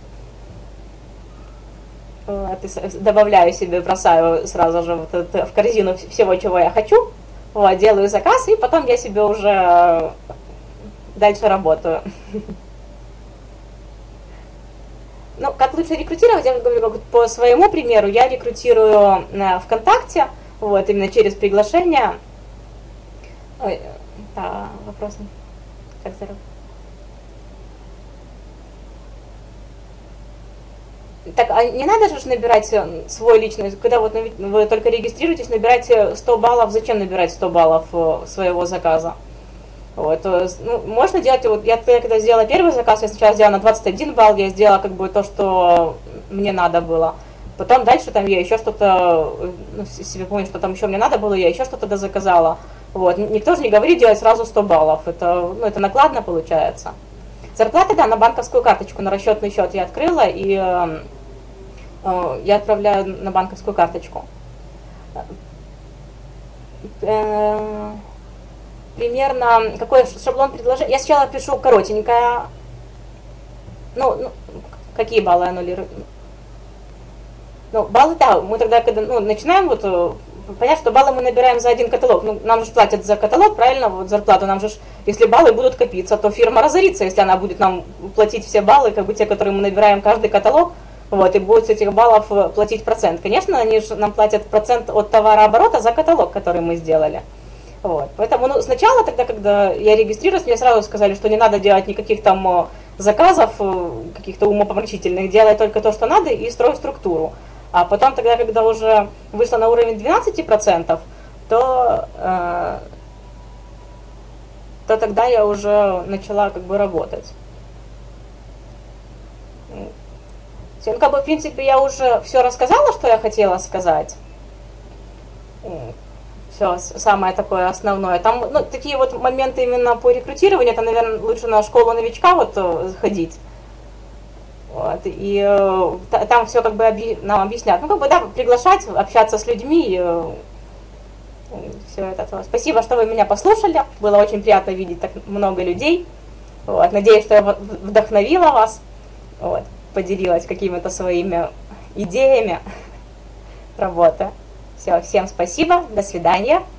Вот, добавляю себе, бросаю сразу же вот это в корзину всего, чего я хочу, вот, делаю заказ, и потом я себе уже дальше работаю. Ну, как лучше рекрутировать, я говорю, по своему примеру, я рекрутирую ВКонтакте, вот, именно через приглашение. Ой, да, вопрос, как заработать? Так, а не надо же набирать свой личный, когда вот вы только регистрируетесь, набираете сто баллов, зачем набирать сто баллов своего заказа? Вот, ну, можно делать, вот я когда сделала первый заказ, я сначала сделала на двадцать один балл, я сделала как бы то, что мне надо было. Потом дальше там я еще что-то, ну, себе помню, что там еще мне надо было, я еще что-то дозаказала. Вот, никто же не говорит делать сразу сто баллов, это, ну, это накладно получается. Зарплата, да, на банковскую карточку, на расчетный счет я открыла, и э, э, я отправляю на банковскую карточку. Э, примерно, какой шаблон предложения? Я сначала пишу коротенькое, ну, ну какие баллы аннулируют? Ну, баллы, да, мы тогда, когда ну, начинаем, вот, понятно, что баллы мы набираем за один каталог. Ну, нам же платят за каталог, правильно, вот зарплату. Нам же, если баллы будут копиться, то фирма разорится, если она будет нам платить все баллы, как бы те, которые мы набираем каждый каталог, вот, и будет с этих баллов платить процент. Конечно, они же нам платят процент от товарооборота за каталог, который мы сделали. Вот. Поэтому ну, сначала, тогда, когда я регистрировалась, мне сразу сказали, что не надо делать никаких там заказов, каких-то умопомрачительных, делай только то, что надо, и строй структуру. А потом, тогда, когда уже вышла на уровень двенадцать процентов, то, э, то тогда я уже начала как бы работать. Ну, как бы, в принципе, я уже все рассказала, что я хотела сказать. Все, самое такое основное. Там ну, такие вот моменты именно по рекрутированию, это, наверное, лучше на школу новичка вот ходить. Вот, и э, там все как бы объ... нам объяснят. Ну, как бы, да, приглашать, общаться с людьми. Э, все это. Спасибо, что вы меня послушали. Было очень приятно видеть так много людей. Вот, надеюсь, что я вдохновила вас. Вот, поделилась какими-то своими идеями работы. Все, всем спасибо. До свидания.